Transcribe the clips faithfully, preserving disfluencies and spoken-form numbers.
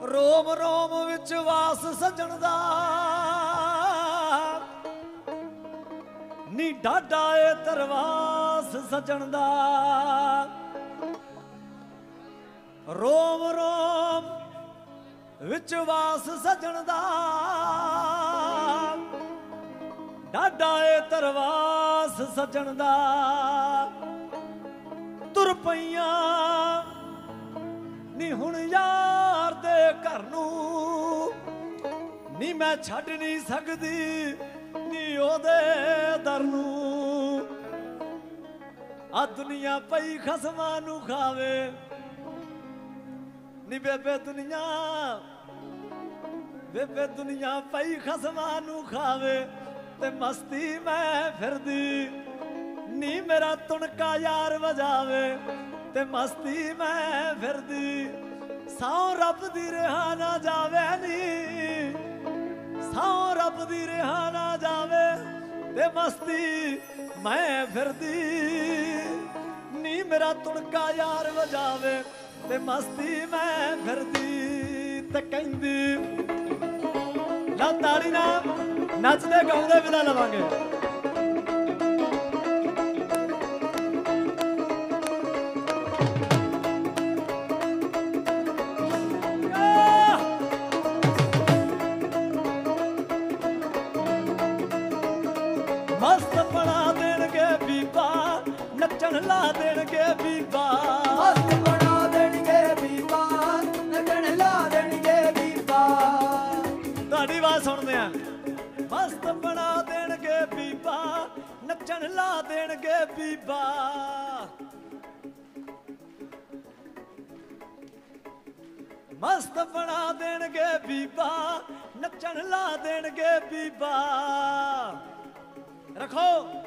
रोम रोम विच वास सजण दा नी डाडा ए तरवास सजण दा। रोम रोम विच वास सजण दा डाडा ए तरवास सजण दा। तुर पईयां नी हुण यार दे घर नूं नी मैं छड्ड नहीं सकदी नी ओदे दर नूं। आ दुनिया पई खसमां नूं खावे नी बेबे दुनिया बेबे दुनिया पई खसमां नूं खावे ते मस्ती मैं फिरदी नी मेरा तुणका यार वजावे ते मस्ती मैं फिरदी। सौ रब दी रिहा ना जावे नी सौ रब दी रिहा ना जावे ते मस्ती मैं फिरदी नी मेरा तुणका यार वजावे ते मस्ती मैं फिरदी। ते कहंदी ला ताड़ी ना नचदे गाउंदे विदा लवांगे। मस्त बना देणगे बीबा नचण ला देणगे बीबा। मस्त बना देणगे बीबा नचण ला देणगे बीबा। तुहाडी आवाज़ सुणदे आ। मस्त बना देणगे बीबा नचण ला देणगे बीबा। मस्त बना देणगे बीबा नचण ला देणगे बीबा। रखो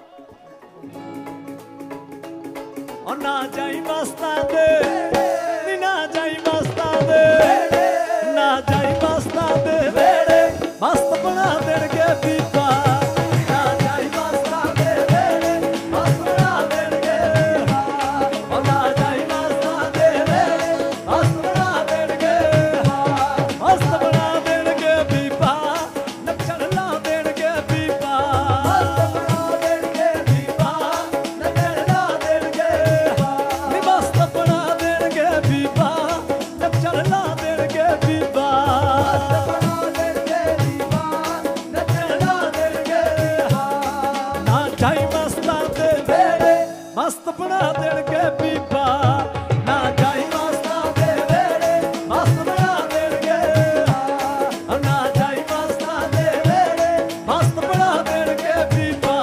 और ना जाई मस्तां दे नी ना जाई मस्तां दे ना जाई मस्तां दे वेड़े मस्त बना देणगे बीबा। ना जाई मस्तां दे वेड़े मस्त बना देणगे बीबा। और ना जाई मस्तां दे वेड़े मस्त बना देणगे मस्त बना देणगे बीबा नचण ला देणगे बीबा। मस्त बना देणगे बीबा नचण ला देणगे बीबा। नी मस्त बना देणगे बीबा नचण ला देणगे बीबा। मस्त बना देणगे बीबा नचण ला देणगे बीबा। ना जाई मस्तां दे वेड़े मस्त बना देणगे बीबा। ना जाई मस्तां दे वेड़े मस्त बना देणगे ना जाई मस्तां दे वेड़े मस्त बना देणगे बीबा।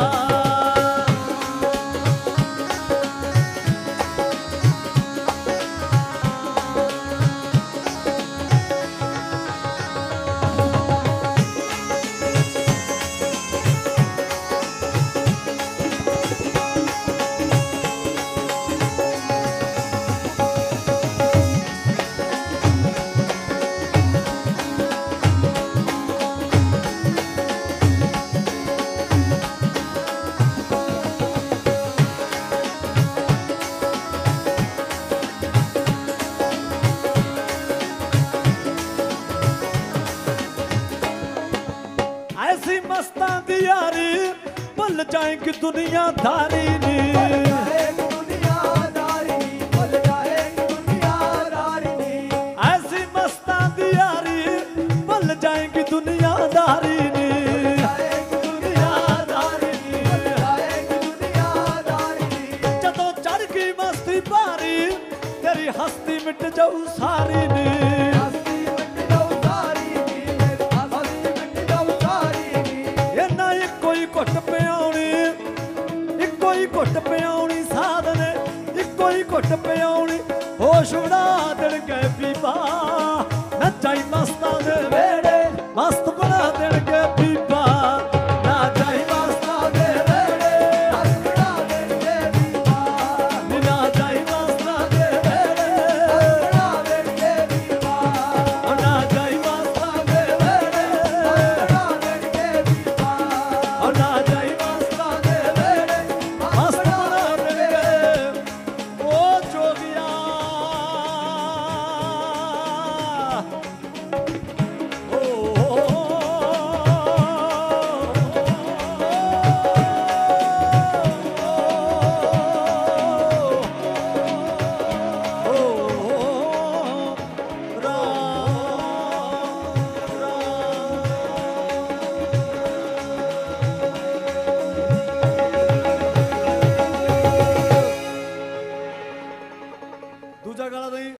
ऐसी मस्तां दी यारी भुल जाएगी दुनियादारी नी। जाएगी दुनियादारी नी भुल जाएगी दुनियादारी नी। ऐसी मस्तां दी यारी भुल जाएगी दुनियादारी नी। जाएगी दुनियादारी नी भुल जाएगी दुनियादारी नी। जदों चढ़ गई मस्ती भारी तेरी हस्ती मिट जाऊ सारी नी। हस्ती मिट जाऊ सारी नी मेरी हस्ती मिट जाऊ सारी नी। इन्ना इक्को ही घुट पियाउणी इक्को ही घुट पियाउणी साधने इक्को ही घुट पियाउणी होश उड़ा देणगे बीबा। नचाई मस्तां दे वेड़े